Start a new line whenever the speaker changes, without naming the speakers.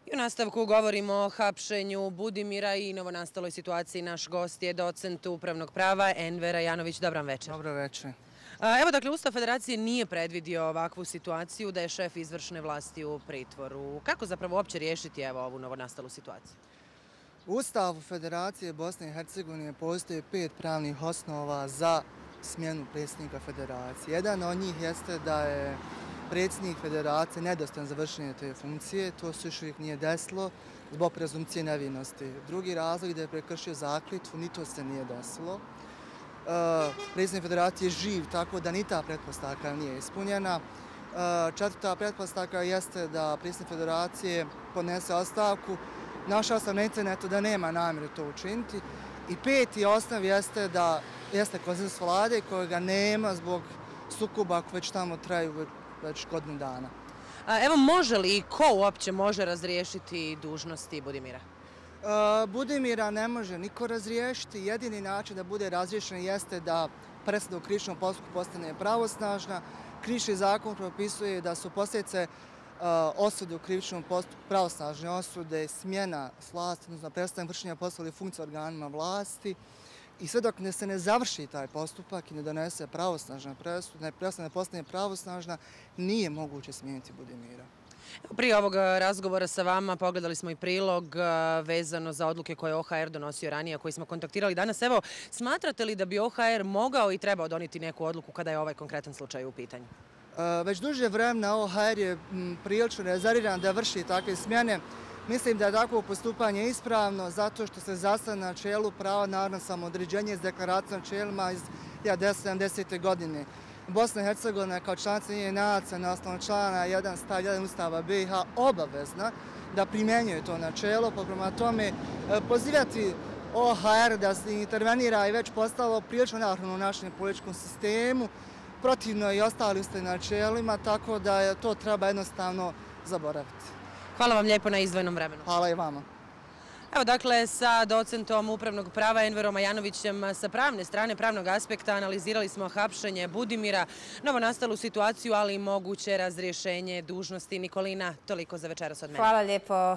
I u nastavku govorimo o hapšenju Budimira i novonastaloj situaciji. Naš gost je docent upravnog prava Enver Ajanović. Dobar večer.
Dobro večer.
Evo, dakle, Ustav Federacije nije predvidio ovakvu situaciju da je šef izvršne vlasti u pritvoru. Kako zapravo uopće riješiti ovu novonastalu situaciju?
U Ustavu Federacije Bosne i Hercegovine postoje 5 pravnih osnova za smjenu predsjednika Federacije. Jedan od njih jeste da je predsjednik Federacije nedostojan za vršenje te funkcije. To se još uvijek nije desilo zbog prezumcije nevinosti. Drugi razlog je da je prekršio zakletvu, ni to se nije desilo. Predsjednik Federacije je živ, tako da ni ta pretpostavka nije ispunjena. Četvrta pretpostavka jeste da predsjednik Federacije podnese ostavku. Našao sam na internetu da nema namjeru to učiniti. I peti osnov jeste konsenzus vlade kojega nema zbog sukoba koji već tamo traju već godinu dana.
Evo, može li i ko uopće može razriješiti dužnosti Budimira?
Budimira ne može niko razriješiti. Jedini način da bude razriješen jeste da presuda u krivičnom postupku postane pravosnažna. Krivični zakon propisuje da su posljedice osude u krivičnom postupku, pravosnažne osude, smjena s vlasti, odnosno prestanak vršenja poslova ili funkcije organima vlasti. I sve dok se ne završi taj postupak i ne donese pravosnažna presuda, ne postane pravosnažna, nije moguće smijeniti Budimira.
Prije ovog razgovora sa vama pogledali smo i prilog vezano za odluke koje je OHR donosio ranije, koji smo kontaktirali danas. Evo, smatrate li da bi OHR mogao i trebao donijeti neku odluku kada je ovaj konkretan slučaj u pitanju?
Već duže vremena OHR je prilično rezerviran da vrši takve smjene. Mislim da je takvo postupanje ispravno zato što se zasniva na načelu prava narodnog samoodređenja s deklaracijom načelima iz 1970. godine. Bosna i Hercegovina kao članica Ujedinjenih nacija na osnovu člana 1 stav 1 Ustava BiH obavezna da primjenjuje to načelo, pa prema tome pozivati OHR da se intervenira je već postalo prilično neophodno u našem političkom sistemu, protivno i ostalim ustavnim načelima, tako da to treba jednostavno zaboraviti.
Hvala vam lijepo na izdvojenom vremenu.
Hvala i vama.
Evo, dakle, sa docentom upravnog prava Enverom Ajanovićem sa pravne strane, pravnog aspekta, analizirali smo hapšenje Budimira, novonastalu situaciju, ali i moguće razrješenje dužnosti. Nikolina, toliko za večeras od mene.
Hvala lijepo.